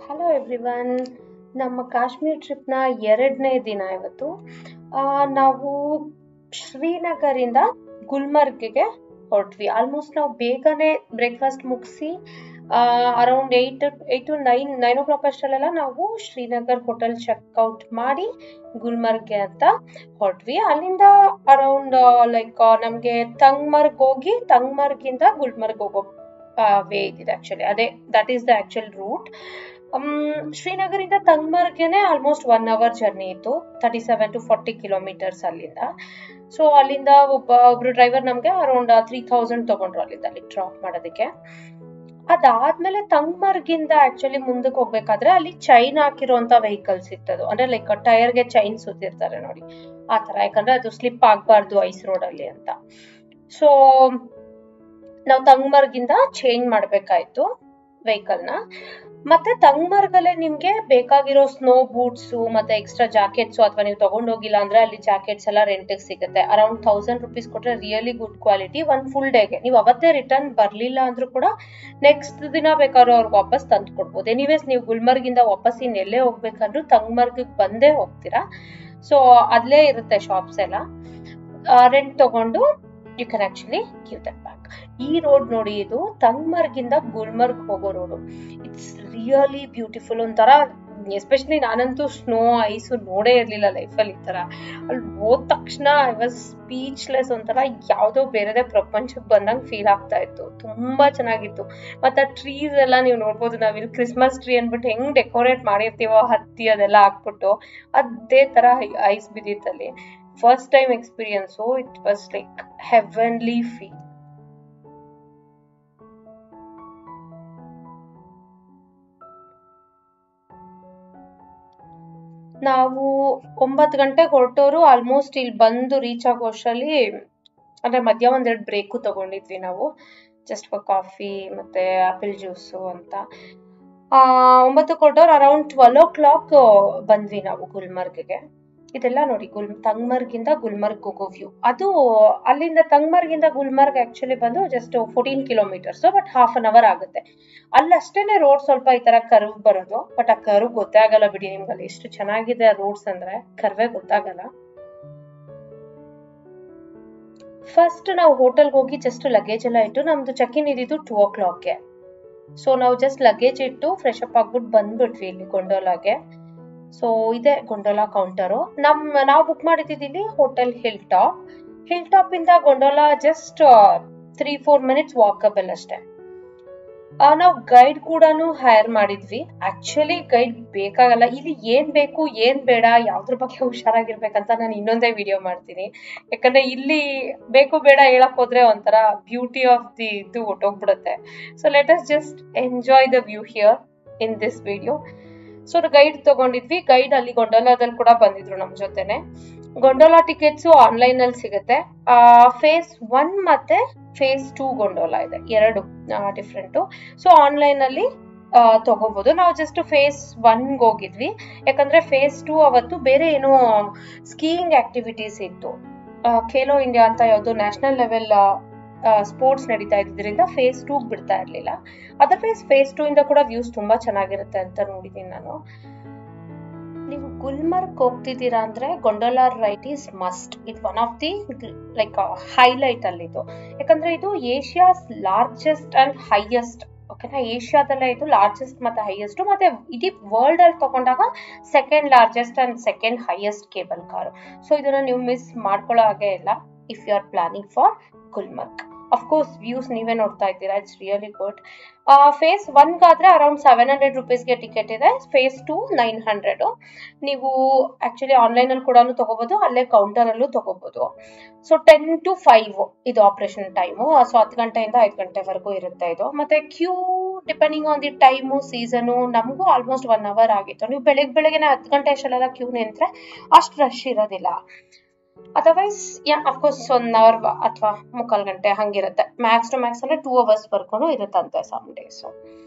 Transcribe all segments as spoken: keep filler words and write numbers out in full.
Hello everyone, ನಮ್ಮ ಕಾಶ್ಮೀರ್ ಟ್ರಿಪ್ನ ಎರಡನೇ ದಿನ ಇವತ್ತು. ಆ, ನಾವು ಶ್ರೀನಗರಿಂದ ಗುಲ್ಮರ್ಗ್ಗೆ ಹೊರಟ್ವಿ. ಆಲ್ಮೋಸ್ಟ್ ನಾವು ಬೇಗನೆ ಬ್ರೇಕ್ಫಾಸ್ಟ್ ಮುಗಿಸಿ around eight eight to nine nine o'clock ಅಷ್ಟರಲ್ಲೆಲ್ಲ ನಾವು ಶ್ರೀನಗರ್ ಹೋಟೆಲ್ ಚೆಕ್ಔಟ್ ಮಾಡಿ ಗುಲ್ಮರ್ಗ್ಗೆ ಅಂತ ಹೊರಟ್ವಿ. ಅಲ್ಲಿಂದ ಅರೌಂಡ್ ಲೈಕ್ ನಮಗೆ ತಂಗ್ಮರ್ಗ್ ಹೋಗಿ ತಂಗ್ಮರ್ಗಿಂದ ಗುಲ್ಮರ್ಗ್ ಹೋಗೋ ವೇ ಇದಿದೆ. ಆಕ್ಚುಲಿ ಅದೇ that is the actual route. ಶ್ರೀನಗರಿಂದ ತಂಗ್ಮರ್ಗೆನೆ ಆಲ್ಮೋಸ್ಟ್ ಒನ್ ಅವರ್ ಜರ್ನಿ ಇತ್ತು, thirty seven to forty kilometres ಅಲ್ಲಿಂದ. ಸೊ ಅಲ್ಲಿಂದ ಒಬ್ಬ ಒಬ್ರು ಡ್ರೈವರ್ ನಮ್ಗೆ ಅರೌಂಡ್ ತ್ರೀ ಥೌಸಂಡ್ ತಗೊಂಡ್ರು ಅಲ್ಲಿಂದ ಅಲ್ಲಿ ಡ್ರಾಪ್ ಮಾಡೋದಕ್ಕೆ. ಅದಾದ್ಮೇಲೆ ತಂಗ್ಮರ್ಗಿಂದ ಆಕ್ಚುಲಿ ಮುಂದಕ್ಕೆ ಹೋಗ್ಬೇಕಾದ್ರೆ ಅಲ್ಲಿ ಚೈನ್ ಹಾಕಿರುವಂತ ವೆಹಿಕಲ್ಸ್ ಇತ್ತದು, ಅಂದ್ರೆ ಲೈಕ್ ಟೈರ್ಗೆ ಚೈನ್ ಸುತ್ತಿರ್ತಾರೆ ನೋಡಿ ಆ ತರ, ಯಾಕಂದ್ರೆ ಅದು ಸ್ಲಿಪ್ ಆಗ್ಬಾರ್ದು ಐಸ್ ರೋಡ್ ಅಲ್ಲಿ ಅಂತ. ಸೊ ನಾವು ತಂಗ್ಮರ್ಗಿಂದ ಚೇಂಜ್ ಮಾಡ್ಬೇಕಾಯ್ತು ವೆಹಿಕಲ್ ನ. ಮತ್ತೆ ತಂಗ್ಮರ್ಗಲ್ಲೇ ನಿಮ್ಗೆ ಬೇಕಾಗಿರೋ ಸ್ನೋ ಬೂಟ್ಸ್ ಮತ್ತೆ ಎಕ್ಸ್ಟ್ರಾ ಜಾಕೆಟ್ಸ್ ಅಥವಾ ನೀವು ತಗೊಂಡೋಗಿಲ್ಲ ಅಂದ್ರೆ ಅಲ್ಲಿ ಜಾಕೆಟ್ಸ್ ಎಲ್ಲ ರೆಂಟ್ ಸಿಗುತ್ತೆ. ಅರೌಂಡ್ ಥೌಸಂಡ್ ರುಪೀಸ್ ಕೊಟ್ರೆ ರಿಯಲಿ ಗುಡ್ ಕ್ವಾಲಿಟಿ ಒಂದ್ ಫುಲ್ ಡೇಗೆ. ನೀವು ಅವತ್ತೇ ರಿಟರ್ನ್ ಬರ್ಲಿಲ್ಲ ಅಂದ್ರೂ ಕೂಡ ನೆಕ್ಸ್ಟ್ ದಿನ ಬೇಕಾದ್ರೂ ಅವ್ರಿಗೆ ವಾಪಸ್ ತಂದು ಕೊಡ್ಬೋದು. ಎನಿವೇಸ್ ನೀವು ಗುಲ್ಮರ್ಗಿಂದ ವಾಪಸ್ ಇನ್ ಎಲ್ಲೇ ಹೋಗ್ಬೇಕಂದ್ರೂ ತಂಗ್ಮರ್ಗ್ ಬಂದೇ ಹೋಗ್ತೀರಾ. ಸೊ ಅಲ್ಲೇ ಇರುತ್ತೆ ಶಾಪ್ಸ್ ಎಲ್ಲ, ರೆಂಟ್ ತಗೊಂಡು you can actually give that back. ಈ ರೋಡ್ ನೋಡಿ, ಇದು ತಂಗ್ಮರ್ಗಿಂದ ಗುಲ್ಮರ್ಗ್ ಹೋಗೋ ರೋಡು. It's really beautiful. ಒಂಥರ ಎಸ್ಪೆಷಲಿ ನಾನಂತೂ ಸ್ನೋ ಐಸು ನೋಡೇ ಇರ್ಲಿಲ್ಲ ಲೈಫಲ್ಲಿ ಈ ತರ. ಅಲ್ಲಿ ಹೋದ ತಕ್ಷಣ ಐ ವಾಸ್ ಸ್ಪೀಚ್ಲೆಸ್. ಒಂಥರ ಯಾವ್ದೋ ಬೇರೆದೇ ಪ್ರಪಂಚಕ್ಕೆ ಬಂದಂಗೆ ಫೀಲ್ ಆಗ್ತಾ ಇತ್ತು. ತುಂಬಾ ಚೆನ್ನಾಗಿತ್ತು. ಮತ್ತೆ ಟ್ರೀಸ್ ಎಲ್ಲ ನೀವು ನೋಡ್ಬೋದು, ನಾವಿಲ್ಲಿ ಕ್ರಿಸ್ಮಸ್ ಟ್ರೀ ಅನ್ಬಿಟ್ಟು ಹೆಂಗ್ ಡೆಕೋರೇಟ್ ಮಾಡಿರ್ತೀವೋ ಹತ್ತಿ ಅದೆಲ್ಲ ಹಾಕ್ಬಿಟ್ಟು ಅದೇ ತರ ಐಸ್ ಬಿದ್ದಿತ್ತಲ್ಲಿ. First time experience, it was like heavenly feel. ನಾವು ಒಂಬತ್ತು ಗಂಟೆಗೆ ಹೊರಟೋರು. ಆಲ್ಮೋಸ್ಟ್ ಇಲ್ಲಿ ಬಂದು ರೀಚ್ ಆಗೋ ಅಷ್ಟರಲ್ಲಿ ಅಂದ್ರೆ ಮಧ್ಯ ಒಂದೆರಡು ಬ್ರೇಕು ತಗೊಂಡಿದ್ವಿ ನಾವು, ಜಸ್ಟ್ ಫಾರ್ ಕಾಫಿ ಮತ್ತೆ ಆಪಲ್ ಜ್ಯೂಸು ಅಂತ. ಆ ಒಂಬತ್ತು ಕೊಟ್ಟವ್ರು ಅರೌಂಡ್ ಟ್ವೆಲ್ ಓ ಕ್ಲಾಕ್ ಬಂದ್ವಿ ನಾವು ಗುಲ್ಮರ್ಗ್ಗೆ. ಇದೆಲ್ಲ ನೋಡಿ ಗುಲ್ ತಂಗ್ಮರ್ಗಿಂದ ಗುಲ್ಮರ್ಗ್ ಹೋಗೋ ವ್ಯೂ. ಅದು ಅಲ್ಲಿಂದ ತಂಗ್ಮರ್ಗಿಂದ ಗುಲ್ಮರ್ಗ್ ಆಕ್ಚುಲಿ ಬಂದು just fourteen kilometres, but half an hour ಆಗುತ್ತೆ. ಅಲ್ಲಷ್ಟೇನೆ ರೋಡ್ ಸ್ವಲ್ಪ ಈ ತರ ಕರ್ವ್ ಬರೋದು, ಬಟ್ ಆ ಕರ್ವ್ ಗೊತ್ತೇ ಆಗಲ್ಲ ಬಿಡಿ ನಿಮ್ಗೆ. ಅಲ್ಲಿ ಎಷ್ಟು ಚೆನ್ನಾಗಿದೆ ಆ ರೋಡ್ಸ್ ಅಂದ್ರೆ ಕರ್ವೇ ಗೊತ್ತಾಗಲ್ಲ. ಫಸ್ಟ್ ನಾವು ಹೋಟೆಲ್ಗೆ ಹೋಗಿ ಜಸ್ಟ್ ಲಗೇಜ್ ಎಲ್ಲ ಇಟ್ಟು, ನಮ್ದು ಚೆಕ್ ಇನ್ ಇದ್ದಿದ್ದು ಟೂ ಓ ಕ್ಲಾಕ್ಗೆ. ಸೊ ನಾವು ಜಸ್ಟ್ ಲಗೇಜ್ ಇಟ್ಟು ಫ್ರೆಶ್ ಅಪ್ ಆಗ್ಬಿಟ್ಟು ಬಂದ್ಬಿಟ್ವಿ ಇಲ್ಲಿ ಗೊಂಡೋಲಾಗೆ. ಸೊ ಇದೆ ಗೊಂಡೋಲಾ ಕೌಂಟರು. ನಮ್ ನಾವು ಬುಕ್ ಮಾಡಿದ್ದಿಲ್ಲಿ hotel hill top. Hill top ಇಂದ gondola just three four minutes walkable ಅಷ್ಟೇ. ನಾವು ಗೈಡ್ ಕೂಡ ಹೈರ್ ಮಾಡಿದ್ವಿ. ಆಕ್ಚುಲಿ ಗೈಡ್ ಬೇಕಾಗಲ್ಲ ಇಲ್ಲಿ. ಏನ್ ಬೇಕು ಏನ್ ಬೇಡ ಯಾವ್ದ್ರ ಬಗ್ಗೆ ಹುಷಾರಾಗಿರ್ಬೇಕಂತ ನಾನು ಇನ್ನೊಂದೇ ವಿಡಿಯೋ ಮಾಡ್ತೀನಿ. ಯಾಕಂದ್ರೆ ಇಲ್ಲಿ ಬೇಕು ಬೇಡ ಹೇಳಕ್ ಹೋದ್ರೆ ಒಂಥರ ಬ್ಯೂಟಿ ಆಫ್ ದಿ ಇದು ಹೊಟ್ಟೋಗ್ಬಿಡುತ್ತೆ. So let us just enjoy the view here in this video. So guide ತಗೊಂಡಿದ್ವಿ. ಗೈಡ್ ಅಲ್ಲಿ ಗೊಂಡೋಲಾದಲ್ಲಿ ಕೂಡ ಬಂದಿದ್ರು ನಮ್ ಜೊತೆನೆ. ಗೊಂಡೋಲಾ ಟಿಕೆಟ್ಸ್ ಆನ್ಲೈನ್ ಅಲ್ಲಿ ಸಿಗುತ್ತೆ. ಫೇಸ್ ಒನ್ ಮತ್ತೆ ಫೇಸ್ ಟೂ ಗೊಂಡೋಲಾ ಇದೆ, ಎರಡು ಡಿಫ್ರೆಂಟ್. ಸೊ ಆನ್ಲೈನ್ ಅಲ್ಲಿ ತಗೋಬಹುದು. ನಾವು ಜಸ್ಟ್ ಫೇಸ್ ಒನ್ಗೆ ಹೋಗಿದ್ವಿ, ಯಾಕಂದ್ರೆ ಫೇಸ್ ಟೂ ಅವತ್ತು ಬೇರೆ ಏನೋ ಸ್ಕೀಯಿಂಗ್ ಆಕ್ಟಿವಿಟೀಸ್ ಇತ್ತು. ಖೇಲೋ ಇಂಡಿಯಾ ಅಂತ ಯಾವ್ದು ನ್ಯಾಷನಲ್ ಲೆವೆಲ್ ಸ್ಪೋರ್ಟ್ಸ್ ನಡೀತಾ ಇದ್ರಿಂದ ಫೇಸ್ ಟೂ ಬಿಡ್ತಾ ಇರ್ಲಿಲ್ಲ. ಅದರ್ವೈಸ್ ಫೇಸ್ ಟೂ ಇಂದ ಕೂಡ ವ್ಯೂಸ್ ತುಂಬಾ ಚೆನ್ನಾಗಿರುತ್ತೆ ಅಂತ ನೋಡಿದೀನಿ ನಾನು. ನೀವು ಗುಲ್ಮರ್ಗ್ ಹೋಗ್ತಿದ್ದೀರಾ ಅಂದ್ರೆ gondola ride is must. It one of the like highlight ಅಲ್ಲಿ ಇದು, ಯಾಕಂದ್ರೆ ಇದು ಏಷ್ಯಾಸ್ ಲಾರ್ಜೆಸ್ಟ್ ಅಂಡ್ ಹೈಯೆಸ್ಟ್. ಓಕೆನಾ, ಏಷ್ಯಾದಲ್ಲೇ ಇದು ಲಾರ್ಜೆಸ್ಟ್ ಮತ್ತೆ ಹೈಯೆಸ್ಟ್, ಮತ್ತೆ ಇಡೀ ವರ್ಲ್ಡ್ ಅಲ್ಲಿ ತಗೊಂಡಾಗ second largest and second highest cable car. So ಇದನ್ನ ನೀವು ಮಿಸ್ ಮಾಡ್ಕೊಳ್ಳೋ ಹಾಗೆ ಇಲ್ಲ if you are planning for Gulmarg. Of course views ನೀವೇ ನೋಡ್ತಾ ಇದ್ದೀರಾ, ಇಟ್ಸ್ ರಿಯಲಿ ಗುಡ್. ಫೇಸ್ ಒನ್ಗಾದ್ರೆ ಅರೌಂಡ್ ಸೆವೆನ್ ಹಂಡ್ರೆಡ್ ರುಪೀಸ್ಗೆ ಟಿಕೆಟ್ ಇದೆ. Phase two nine hundred. ನೀವು ಆಕ್ಚುಲಿ ಆನ್ಲೈನ್ ಅಲ್ಲಿ ಕೂಡ ತಗೋಬಹುದು, ಅಲ್ಲೇ ಕೌಂಟರ್ ಅಲ್ಲೂ ತಗೋಬಹುದು. ಸೊ ಟೆನ್ ಟು ಫೈವ್ ಇದು ಆಪರೇಷನ್ ಟೈಮು. ಸೊ ಹತ್ತು ಗಂಟೆಯಿಂದ ಐದು ಗಂಟೆವರೆಗೂ ಇರುತ್ತೆ ಇದು. ಮತ್ತೆ Q depending on the time season, ನಮಗೂ ಆಲ್ಮೋಸ್ಟ್ ಒನ್ ಅವರ್ ಆಗಿತ್ತು. ನೀವು ಬೆಳಗ್ಗೆ ಬೆಳಗ್ಗೆನೆ ಹತ್ತು ಗಂಟೆ ಅಷ್ಟೆಲ್ಲ ಕ್ಯೂ ನಿಂತ್ರೆ ಅಷ್ಟು ರಶ್ ಇರೋದಿಲ್ಲ. Otherwise yeah of course one hour ಅಥವಾ ಮುಕ್ಕಾಲ್ ಗಂಟೆ ಹಂಗಿರುತ್ತೆ. ಮ್ಯಾಕ್ಸ್ ಟು ಮ್ಯಾಕ್ಸ್ ಅಂದ್ರೆ ಟೂ ಅವರ್ಸ್ ವರ್ಗೂ ಇರುತ್ತಂತೆ ಸಮ್ ಡೇಸ್.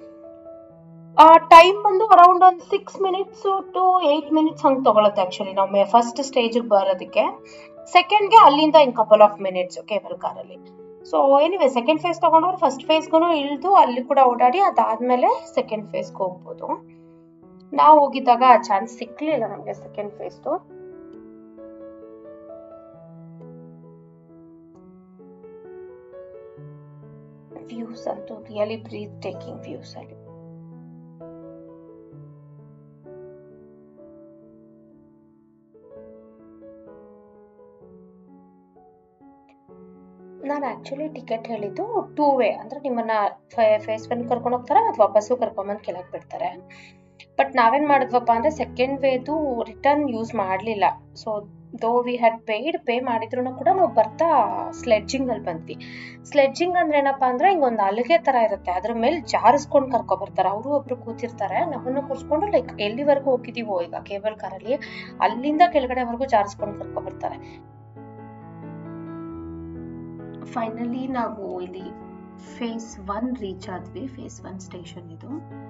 ಟೈಮ್ ಬಂದು ಅರೌಂಡ್ ಒಂದು six minutes to eight minutes ಹಂಗೆ ತಗೊಳುತ್ತೆ ಆಕ್ಚುಲಿ ನಾವು ಫಸ್ಟ್ ಸ್ಟೇಜ್ಗೆ ಬರೋದಕ್ಕೆ. ಸೆಕೆಂಡ್ಗೆ ಅಲ್ಲಿಂದ in couple of minutes cable ಕಾರಲ್ಲಿ. ಸೊ ಎನಿವೆ ಸೆಕೆಂಡ್ ಫೇಸ್ ತಗೊಂಡವ್ರು ಫಸ್ಟ್ ಫೇಸ್ಗೂ ಇಳಿದು ಅಲ್ಲಿ ಕೂಡ ಓಡಾಡಿ ಅದಾದ್ಮೇಲೆ ಸೆಕೆಂಡ್ ಫೇಸ್ಗೆ ಹೋಗ್ಬೋದು. ನಾವು ಹೋಗಿದ್ದಾಗ ಆ ಚಾನ್ಸ್ ಸಿಕ್ಲಿಲ್ಲ ನಮಗೆ ಸೆಕೆಂಡ್ ಫೇಸ್ದು. ವ್ಯೂಸ್ ಅಂತೂ ರಿಯಲಿ ಬ್ರೀತ್ ಟೇಕಿಂಗ್ ವ್ಯೂಸ್ ಅಲ್ಲಿ. ನಾನು ಆಕ್ಚುಲಿ ಟಿಕೆಟ್ ಹೇಳಿದ್ದು ಟೂ ವೇ, ಅಂದ್ರೆ ನಿಮ್ಮನ್ನ ಫೇಸ್ ಒನ್ ಕರ್ಕೊಂಡು ಹೋಗ್ತಾರೆ ಮತ್ತೆ ವಾಪಸ್ಸು ಕರ್ಕೊಂಬಂದು ಕೆಳಗೆ ಬಿಡ್ತಾರೆ. ಬಟ್ ನಾವೇನ್ ಮಾಡಿದ್ವಪ್ಪ ಅಂದ್ರೆ ಸೆಕೆಂಡ್ ವೇದು ರಿಟರ್ನ್ ಯೂಸ್ ಮಾಡಲಿಲ್ಲ. So though we had paid pay ಮಾಡಿದ್ರು ಕೂಡ ನಾವು ಬರ್ತಾ ಸ್ಲೆಡ್ಜಿಂಗ್ ಅಲ್ಲಿ ಬಂದ್ವಿ. ಸ್ಲೆಡ್ಜಿಂಗ್ ಅಂದ್ರೆ ಏನಪ್ಪಾ ಅಂದ್ರೆ ಹಿಂಗ್ ಒಂದು ಅಲ್ಲಿಗೆ ತರ ಇರುತ್ತೆ, ಅದ್ರ ಮೇಲೆ ಜಾರಿಸ್ಕೊಂಡು ಕರ್ಕೊ ಬರ್ತಾರೆ. ಅವರು ಒಬ್ರು ಕೂತಿರ್ತಾರೆ, ನಮ್ಮನ್ನ ಕೂರ್ಸ್ಕೊಂಡು ಲೈಕ್ ಎಲ್ಲಿವರೆಗೂ ಹೋಗಿದೀವೋ ಈಗ ಕೇಬಲ್ ಕಾರಲ್ಲಿ ಅಲ್ಲಿಂದ ಕೆಳಗಡೆವರೆಗೂ ಜಾರಿಸ್ಕೊಂಡು ಕರ್ಕೊ ಬರ್ತಾರೆ. ಫೈನಲಿ ನಾವು ಇಲ್ಲಿ ಫೇಸ್ ಒನ್ ರೀಚ್ ಆದ್ವಿ. ಫೇಸ್ ಒನ್ ಸ್ಟೇಷನ್ ಇದು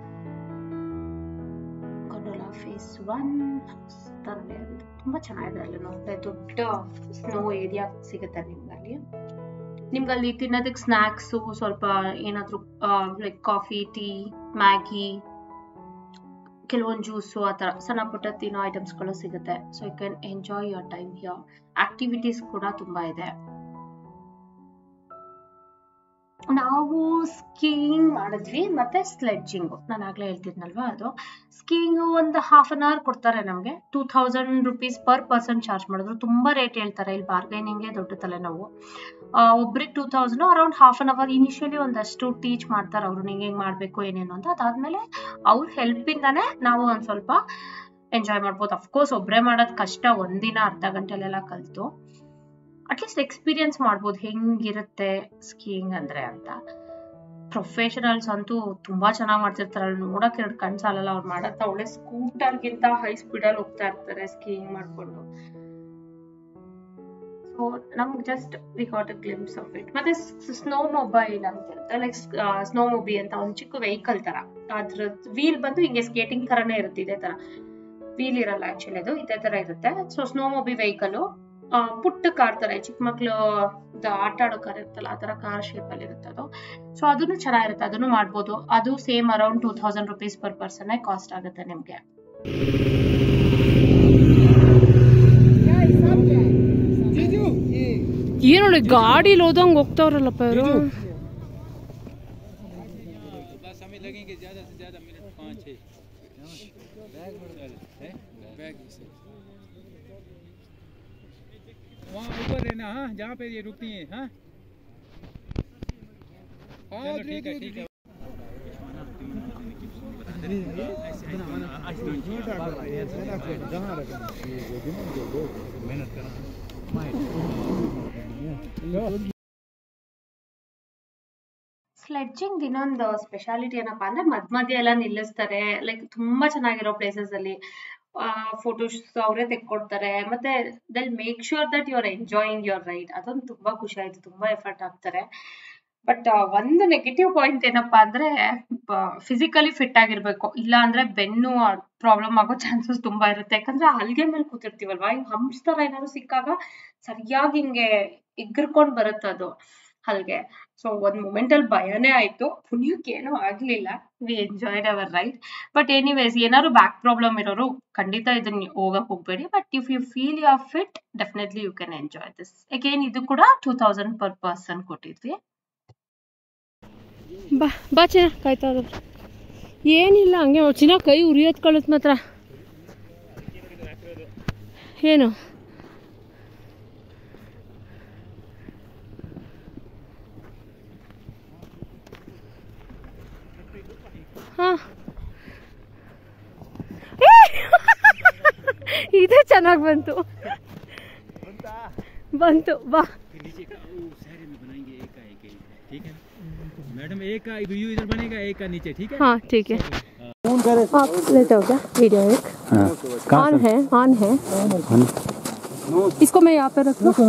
ಗೊಂಡೋಲಾ ಫೇಸ್ ಒನ್. ತುಂಬಾ ಚೆನ್ನಾಗಿದೆ, ಅಲ್ಲಿ ನೋಡಿದ್ರೆ ದೊಡ್ಡ ಸ್ನೋ ಏರಿಯಾ ಸಿಗುತ್ತೆ ನಿಮ್ಗಲ್ಲಿ. ನಿಮ್ಗಲ್ಲಿ ತಿನ್ನೋದಕ್ಕೆ ಸ್ನಾಕ್ಸು, ಸ್ವಲ್ಪ ಏನಾದ್ರು ಲೈಕ್ ಕಾಫಿ, ಟೀ, ಮ್ಯಾಗಿ, ಕೆಲವೊಂದು ಜ್ಯೂಸು, ಆ ಥರ ಸಣ್ಣ ಪುಟ್ಟ ತಿನ್ನೋ ಐಟಮ್ಸ್ಗಳು ಸಿಗುತ್ತೆ. So you can enjoy your time here. Activities ಕೂಡ ತುಂಬಾ ಇದೆ. ನಾವು ಸ್ಕೀಯಿಂಗ್ ಮಾಡಿದ್ವಿ ಮತ್ತೆ ಸ್ಲೆಡ್ಜಿಂಗು, ನಾನು ಆಗ್ಲೇ ಹೇಳ್ತಿದ್ನಲ್ವಾ ಅದು. ಸ್ಕೀಯಿಂಗು ಒಂದು ಹಾಫ್ ಅನ್ ಅವರ್ ಕೊಡ್ತಾರೆ ನಮಗೆ. Two thousand rupees per person charge ಮಾಡಿದ್ರು. ತುಂಬಾ ರೇಟ್ ಹೇಳ್ತಾರೆ ಇಲ್ಲಿ, ಬಾರ್ಗೈನಿಂಗ್ಗೆ ದೊಡ್ಡ ತಲೆನೋವು. ಒಬ್ರಿಗೆ two thousand around half an hour initially ಒಂದಷ್ಟು ಟೀಚ್ ಮಾಡ್ತಾರೆ ಅವರು, ನಿಂಗೆ ಹೆಂಗ್ ಮಾಡ್ಬೇಕು ಏನೇನು ಅಂತ. ಅದಾದ್ಮೇಲೆ ಅವ್ರ ಹೆಲ್ಪ್ ಇಂದಾನೆ ನಾವು ಒಂದ್ ಸ್ವಲ್ಪ ಎಂಜಾಯ್ ಮಾಡ್ಬೋದು. ಅಫ್ಕೋರ್ಸ್ ಒಬ್ರೇ ಮಾಡೋದ್ ಕಷ್ಟ, ಒಂದಿನ ಅರ್ಧ ಗಂಟೆಲೆಲ್ಲ ಕಲ್ತು ಅಟ್ಲೀಸ್ಟ್ ಎಕ್ಸ್ಪೀರಿಯನ್ಸ್ ಮಾಡ್ಬೋದು ಹೆಂಗಿರುತ್ತೆ ಸ್ಕೀಯಿಂಗ್ ಅಂದ್ರೆ ಅಂತ. ಪ್ರೊಫೆಷನಲ್ಸ್ ಅಂತೂ ತುಂಬಾ ಚೆನ್ನಾಗಿ ಮಾಡ್ತಿರ್ತಾರೆ, ಅಲ್ಲಿ ನೋಡಕ್ ಎರಡು ಕಣ್ ಸಾಲಲ್ಲ ಅವ್ರು ಮಾಡತ್ತ. ಒಳ್ಳೆ ಸ್ಕೂಟರ್ಗಿಂತ ಹೈ ಸ್ಪೀಡ್ ಅಲ್ಲಿ ಹೋಗ್ತಾ ಇರ್ತಾರೆ ಸ್ಕೀಯಿಂಗ್ ಮಾಡ್ಕೊಂಡು. ಸೊ ನಮ್ಗೆ just we got a glimpse of it. ಮತ್ತೆ ಸ್ನೋ ಮೊಬೈಲ್ ಅಂತ ಇರುತ್ತೆ, ಲೈಕ್ ಸ್ನೋ ಮೊಬಿ ಅಂತ ಒಂದು ಚಿಕ್ಕ ವೆಹಿಕಲ್ ತರ. ಅದ್ರ ವೀಲ್ ಬಂದು ಹಿಂಗೆ ಸ್ಕೇಟಿಂಗ್ ತರನೇ ಇರುತ್ತೆ, ಇದೇ ತರ. ವೀಲ್ ಇರಲ್ಲ ಆಕ್ಚುಲಿ, ಅದು ಇದೇ ತರ ಇರುತ್ತೆ. ಸೊ ಸ್ನೋ ಮೊಬಿ ವೆಹಿಕಲ್ ಪುಟ್ಟ ಕಾರ್ ತರ, ಚಿಕ್ಕ ಮಕ್ಳು ಆಟ ಆಡೋ ಕಾರ್ ಇರುತ್ತಲ್ಲ ಆ ತರ ಕಾರ್ ಶೇಪ್ ಅಲ್ಲಿ ಇರುತ್ತೆ ಅದು. ಸೊ ಅದನ್ನು ಚೆನ್ನಾಗಿರುತ್ತೆ, ಅದನ್ನು ಮಾಡ್ಬೋದು. ಅದು same around two thousand rupees per person cost ಆಗುತ್ತೆ ನಿಮ್ಗೆ. ಏನೊಳ್ಳೆ ಗಾಡಿ ಹೋದಂಗ್ ಹೋಗ್ತಾವ್ರಲ್ಲಪ್ಪ ಇವರು. वहाँ ऊपर रहना, हाँ जहाँ पे ये रुकती है। हाँ चलो ठीक है ठीक है। मेहनत करना। ಸ್ಲೆಡ್ಜಿಂಗ್ ಇನ್ನೊಂದು ಸ್ಪೆಷಾಲಿಟಿ ಏನಪ್ಪಾ ಅಂದ್ರೆ ಮಧ್ಯ ಮಧ್ಯ ಎಲ್ಲ ನಿಲ್ಲಿಸ್ತಾರೆ, ಲೈಕ್ ತುಂಬಾ ಚೆನ್ನಾಗಿರೋ ಪ್ಲೇಸಸ್ ಅಲ್ಲಿ ಫೋಟೋಸ್ ಅವರೇ ತೆಕ್ಕೊಡ್ತಾರೆ. ಮತ್ತೆ they'll make sure that you are enjoying your ride. ಅದೊಂದು ತುಂಬಾ ಖುಷಿ ಆಯ್ತು, ತುಂಬಾ ಎಫರ್ಟ್ ಹಾಕ್ತಾರೆ. ಬಟ್ ಒಂದು ನೆಗೆಟಿವ್ ಪಾಯಿಂಟ್ ಏನಪ್ಪಾ ಅಂದ್ರೆ ಫಿಸಿಕಲಿ ಫಿಟ್ ಆಗಿರ್ಬೇಕು, ಇಲ್ಲ ಅಂದ್ರೆ ಬೆನ್ನು ಪ್ರಾಬ್ಲಮ್ ಆಗೋ ಚಾನ್ಸಸ್ ತುಂಬಾ ಇರುತ್ತೆ. ಯಾಕಂದ್ರೆ ಹಲ್ಗೆ ಮೇಲೆ ಕೂತಿರ್ತೀವಲ್ವಾ, ಹಿಂಗ್ ಹಂಪ್ಸ್ ತರ ಏನಾದ್ರು ಸಿಕ್ಕಾಗ ಸರಿಯಾಗಿ ಹಿಂಗೆ ಎಗ್ರಕೊಂಡ್ ಬರುತ್ತೆ ಅದು ಹಲ್ಗೆ. ಸೊ ಒಂದ್ ಮೂಮೆಂಟ್ ಅಲ್ಲಿ ಭಯನೇ ಆಯ್ತು, ಪುಣ್ಯಕ್ಕೆ ಏನೂ ಆಗ್ಲಿಲ್ಲ. We enjoyed our ride. But anyways, ಏನಾದ್ರು ಬ್ಯಾಕ್ ಪ್ರಾಬ್ಲಮ್ ಇರೋರು ಖಂಡಿತ ಇದನ್ನ ಹೋಗಕ್ ಹೋಗ್ಬೇಡಿ. But if you feel you are fit, definitely you can enjoy this. Again ಇದು ಕೂಡ ಟೂ ತೌಸಂಡ್ ಪರ್ ಪರ್ಸನ್ ಕೊಟ್ಟಿದ್ವಿ. ಬಾ ಬಾ ಚಿನ್ನ, ಕಾಯ್ತಾ ಇದ್ರು. ಏನಿಲ್ಲ, ಹಂಗೆ ಚಿನ್ನ ಕೈ ಉರಿಯೋದ್ ಕಳುತ್ ಮಾತ್ರ. ಏನು ಹಾ, ಇದು ಚೆನ್ನಾಗಿ ಬಂತು ಬಂತು. ಬಾ मैडम एक का व्यू इधर बनेगा, एक का नीचे, ठीक है? हाँ ठीक है। आप लेते हो क्या वीडियो? एक ऑन है, ऑन है। इसको मैं यहाँ पे रख दूँ?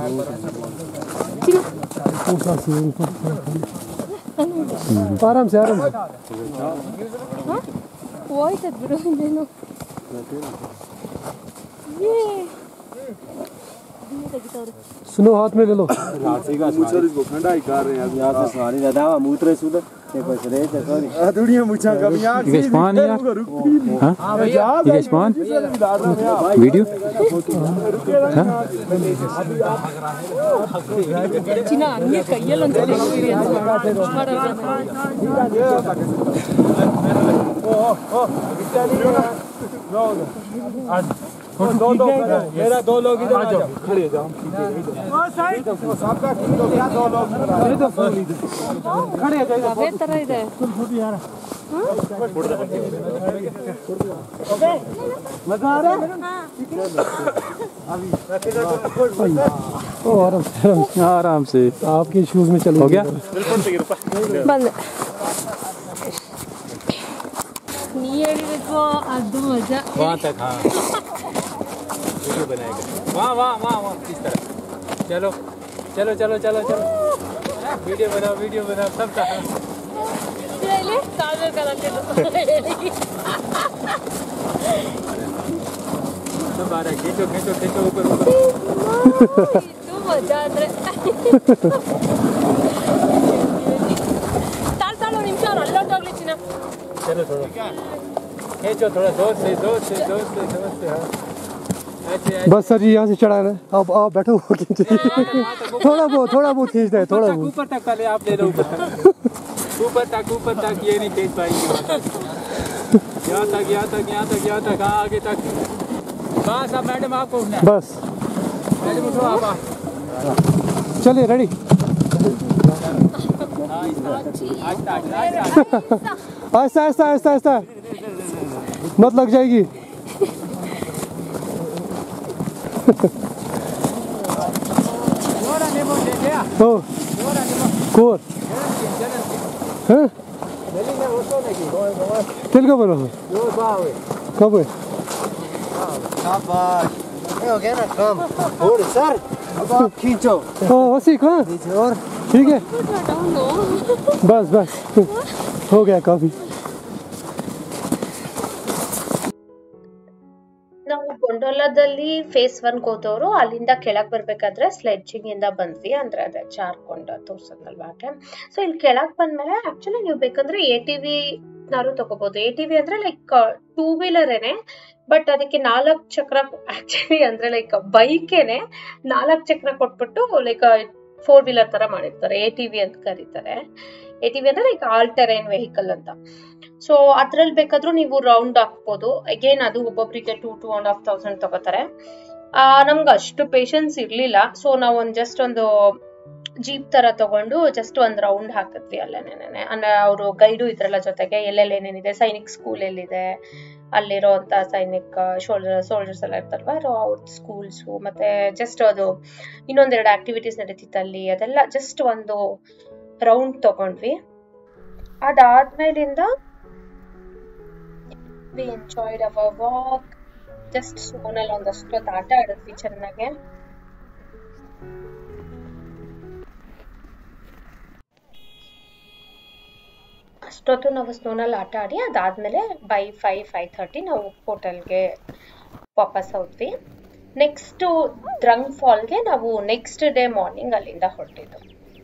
आराम से आराम से। वही तो ब्रो देनो ये सुनो, हाथ में ले लो। इसको ठंडा ही कर रहे हैं, यहाँ से सारी ज्यादा मूत्र है सुधर। दुनिया मुझे कभी यार ये स्पान यार हाँ ये स्पान वीडियो ಚಿನ್ನ ಹಂಗೆ ಕೈಯಲ್ಲಿ ಒಂದ್ಸಲ ಎಕ್ಸ್ಪೀರಿಯನ್ಸ್ दो दो मेरा दो लोग इधर आ जाओ खड़े जाओ सबका दो क्या दो लोग ये तो फोन इधर खड़े आ जाओ ಅದೇ ತರ ಇದೆ फोटो यार ओके मजा आ रहा है ओ आराम से आराम से आपके शूज में चलो हो गया ಬಂದೆ ನೀ ಹೇಳಿದಕ್ಕೂ ಅದು ಮಜಾ वहाँ तक हाँ वीडियो बनाएगा वहाँ वहाँ वहाँ वहाँ इस तरह चलो चलो चलो चलो चलो वीडियो बनाओ वीडियो बनाओ सब कहा ಹೇಳಿ ಕಾಲ್ ಕಲಂತಿದ್ದು सब आ रहा है खींचो खींचो खींचो ऊपर ऊपर ಇದು ಮಜಾ ಅಂದ್ರೆ ತಾಳ್ ತಾಳು ನಿಮಿಷ ಅವ್ರು ಅಲ್ಲೋಟೋಗ್ಲಿ ಚಿನ್ನ चलो थोड़ा खींचो थोड़ा जोर से जोर से जोर से जोर से हाँ ऐसे ऐसे बस सर जी यहाँ से चढ़ा है आप आप बैठो थोड़ा बहुत थोड़ा बहुत खींच दे थोड़ा बहुत ऊपर तक पहले आप ले लो ऊपर तक ऊपर तक ऊपर तक ये नहीं खींच पाएंगे यहाँ तक यहाँ तक यहाँ तक यहाँ तक हाँ आगे तक बस अब मैडम आपको उठना है बस मैडम उठो आप आ। चलिए रेडी हाँ इस तरह आहिस्ता आहिस्ता आहिस्ता आहिस्ता आहिस्ता आहिस्ता आहिस्ता मत लग जाएगी ओ कोर हाँ తెలుగు బರೋ कब है शाबाश ये हो गया ना काम और सर अब आप खींचो ओ वसी कहाँ नीचे और ठीक है बस बस हो गया काफी ನಾವು ಗೊಂಡೋಲದಲ್ಲಿ ಫೇಸ್ ಒನ್ ಹೋದವರು ಅಲ್ಲಿಂದ ಕೆಳಗ್ ಬರ್ಬೇಕಾದ್ರೆ ಸ್ಲೆಡ್ಜಿಂಗ್ ಇಂದ ಬಂದ್ವಿ ಅಂದ್ರೆ ಅದೇ ಜಾರ್ಕೊಂಡ ತೋರ್ಸದ್ನಲ್ವಾ ಸೊ ಇಲ್ಲಿ ಕೆಳಗ್ ಬಂದ್ಮೇಲೆ ಆಕ್ಚುಲಿ ನೀವು ಬೇಕಂದ್ರೆ ಎ ಟಿವಿ ನಾರು ತಗೋಬಹುದು ಎ ಟಿವಿ ಅಂದ್ರೆ ಲೈಕ್ ಟೂ ವೀಲರ್ ಏನೆ ಬಟ್ ಅದಕ್ಕೆ ನಾಲ್ಕ್ ಚಕ್ರ ಆಕ್ಚುಲಿ ಅಂದ್ರೆ ಲೈಕ್ ಬೈಕೇನೆ ನಾಲ್ಕ್ ಚಕ್ರ ಕೊಟ್ಬಿಟ್ಟು ಲೈಕ್ ಫೋರ್ ವೀಲರ್ ತರ ಮಾಡಿರ್ತಾರೆ ಎ ಟಿವಿ ಅಂತ ಕರೀತಾರೆ ಎ ಟಿವಿ ಅಂದ್ರೆ ಲೈಕ್ ಆಲ್ ಟೆರೈನ್ ವೆಹಿಕಲ್ ಅಂತ ಸೊ ಅದ್ರಲ್ಲಿ ಬೇಕಾದ್ರೂ ನೀವು ರೌಂಡ್ ಹಾಕ್ಬೋದು ಅಗೇನ್ ಅದು ಒಬ್ಬೊಬ್ರಿಗೆ two two and half thousand ತಗೋತಾರೆ ಆ ನಮ್ಗೆ ಅಷ್ಟು ಪೇಶನ್ಸ್ ಇರ್ಲಿಲ್ಲ ಸೊ ನಾವ್ ಒಂದ್ ಜಸ್ಟ್ ಒಂದು ಜೀಪ್ ತರ ತಗೊಂಡು ಜಸ್ಟ್ ಒಂದ್ ರೌಂಡ್ ಹಾಕಿದ್ವಿ ಅಲ್ಲೇನೇನೆ ಅಂದ್ರೆ ಅವರು ಗೈಡು ಇದ್ರಲ್ಲ ಜೊತೆಗೆ ಎಲ್ಲೆಲ್ಲಿ ಏನೇನಿದೆ ಸೈನಿಕ್ ಸ್ಕೂಲ್ ಎಲ್ಲಿದೆ ಅಲ್ಲಿರೋ ಅಂತ ಸೈನಿಕ್ ಶೋಲ್ಜರ್ ಸೋಲ್ಜರ್ಸ್ ಎಲ್ಲ ಇರ್ತಾರಲ್ವಾ ಅವ್ರ ಸ್ಕೂಲ್ಸ್ ಮತ್ತೆ ಜಸ್ಟ್ ಅದು ಇನ್ನೊಂದೆರಡು ಆಕ್ಟಿವಿಟೀಸ್ ನಡೀತಿತ್ತು ಅಲ್ಲಿ ಅದೆಲ್ಲ ಜಸ್ಟ್ ಒಂದು ರೌಂಡ್ ತಗೊಂಡ್ವಿ ಅದಾದ್ಮೇಲಿಂದ we enjoyed our walk just ಸ್ನೋನಲ್ಲಿ ಒಂದಷ್ಟು ಆಟ ಆಡಿದ್ವಿ ಚೆನ್ನಾಗೆ ಅಷ್ಟೊತ್ತು ನಾವು ಸ್ನೋನಲ್ಲಿ ಆಟ ಆಡಿ ಅದಾದ್ಮೇಲೆ ಬೈ ಫೈವ್ ಫೈವ್ ಥರ್ಟಿ ನಾವು ಹೋಟೆಲ್ಗೆ ವಾಪಸ್ ಹೋದ್ವಿ ನೆಕ್ಸ್ಟ್ ದ್ರಂಗ್ ಫಾಲ್ಗೆ ನಾವು ನೆಕ್ಸ್ಟ್ ಡೇ ಮಾರ್ನಿಂಗ್ ಅಲ್ಲಿಂದ ಹೊರಟಿದ್ದು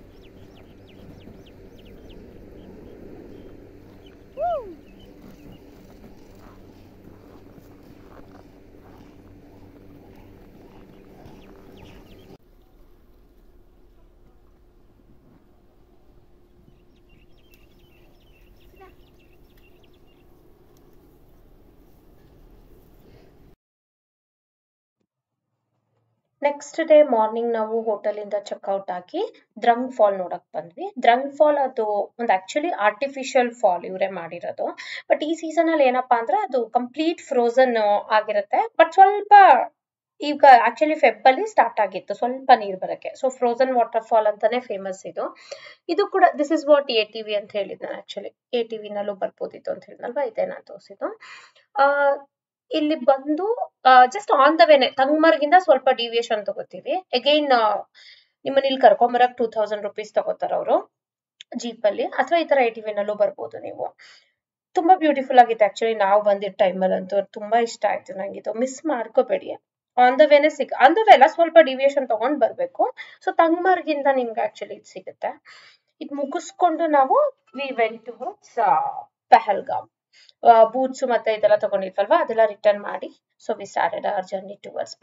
ನೆಕ್ಸ್ಟ್ ಡೇ ಮಾರ್ನಿಂಗ್ ನಾವು ಹೋಟೆಲ್ ಇಂದ ಚೆಕ್ಔಟ್ ಆಗಿ ದ್ರಂಗ್ ಫಾಲ್ ನೋಡಕ್ ಬಂದ್ವಿ ದ್ರಂಗ್ ಫಾಲ್ ಅದು ಒಂದು ಆಕ್ಚುಲಿ ಆರ್ಟಿಫಿಷಿಯಲ್ ಫಾಲ್ ಇವರೇ ಮಾಡಿರೋದು ಬಟ್ ಈ ಸೀಸನ್ ಅಲ್ಲಿ ಏನಪ್ಪಾ ಅಂದ್ರೆ ಅದು ಕಂಪ್ಲೀಟ್ ಫ್ರೋಸನ್ ಆಗಿರುತ್ತೆ ಬಟ್ ಸ್ವಲ್ಪ ಈಗ ಆಕ್ಚುಲಿ ಫೆಬ್ ಅಲ್ಲಿ ಸ್ಟಾರ್ಟ್ ಆಗಿತ್ತು ಸ್ವಲ್ಪ ನೀರ್ ಬರಕ್ಕೆ ಸೊ ಫ್ರೋಸನ್ ವಾಟರ್ ಫಾಲ್ ಅಂತಾನೆ ಫೇಮಸ್ ಇದು ಇದು ಕೂಡ this is what A TV ಅಂತ ಹೇಳಿದ್ ನಾನು ಆಕ್ಚುಲಿ ಎ ಟಿವಿನಲ್ಲೂ ಬರ್ಬೋದಿತ್ತು ಅಂತ ಹೇಳಿದ್ನಲ್ವಾ ಇದೇ ನಾನು ತೋರಿಸಿದ್ದು ಆ ಇಲ್ಲಿ ಬಂದು ಜಸ್ಟ್ ಆನ್ ದ ವೇನೆ ತಂಗ್ಮರ್ಗಿಂದ ಸ್ವಲ್ಪ ಡಿವಿಯೇಷನ್ ತಗೋತೀವಿ ಅಗೈನ್ ನಿಮ್ಮನ್ನ ಇಲ್ಲಿ ಕರ್ಕೊಂಬರಕ್ ಟೂ ತೌಸಂಡ್ ರುಪೀಸ್ ತಗೋತಾರ ಅವರು ಜೀಪ್ ಅಲ್ಲಿ ಅಥವಾ ಈ ತರ ಎ ಟಿವಿನಲ್ಲೂ ಬರ್ಬೋದು ನೀವು ತುಂಬಾ ಬ್ಯೂಟಿಫುಲ್ ಆಗಿತ್ತು ಆಕ್ಚುಲಿ ನಾವು ಬಂದಿದ್ದ ಟೈಮಲ್ಲಿ ಅಂತೂ ತುಂಬಾ ಇಷ್ಟ ಆಯ್ತು ನಂಗಿದು ಮಿಸ್ ಮಾಡ್ಕೋಬೇಡಿ ಆನ್ ದ ವೇನೆ ಸಿಗ್ ಆನ್ ದ ವೇ ಎಲ್ಲ ಸ್ವಲ್ಪ ಡಿವಿಯೇಷನ್ ತಗೊಂಡ್ ಬರ್ಬೇಕು ಸೊ ತಂಗ್ಮರ್ಗಿಂದ ನಿಮ್ಗೆ ಆಕ್ಚುಲಿ ಇದು ಸಿಗುತ್ತೆ ಇದು ಮುಗಿಸ್ಕೊಂಡು ನಾವು we went towards Pahalgam. Boots ಮತ್ತೆ ಇದೆಲ್ಲ ತಗೊಂಡಿದ್ವಲ್ವಾ ಅದೆಲ್ಲ ರಿಟರ್ನ್ ಮಾಡಿ so we started our journey towards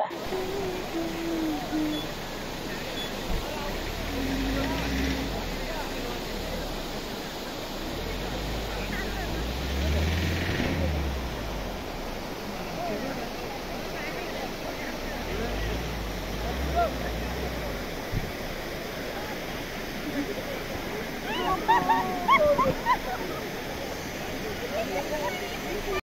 Pahalgam.